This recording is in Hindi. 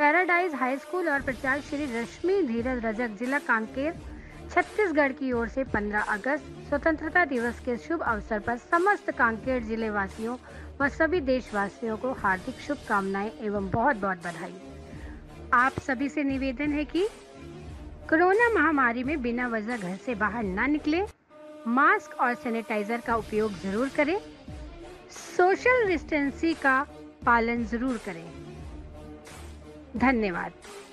पैराडाइज हाई स्कूल और प्रचार श्री रश्मि धीरज रजक, जिला कांकेर, छत्तीसगढ़ की ओर से 15 अगस्त स्वतंत्रता दिवस के शुभ अवसर पर समस्त कांकेर जिले वासियों व सभी देशवासियों को हार्दिक शुभकामनाएं एवं बहुत बहुत बधाई। आप सभी से निवेदन है कि कोरोना महामारी में बिना वजह घर से बाहर ना निकलें, मास्क और सैनिटाइजर का उपयोग जरूर करें, सोशल डिस्टेंसिंग का पालन जरूर करें। धन्यवाद।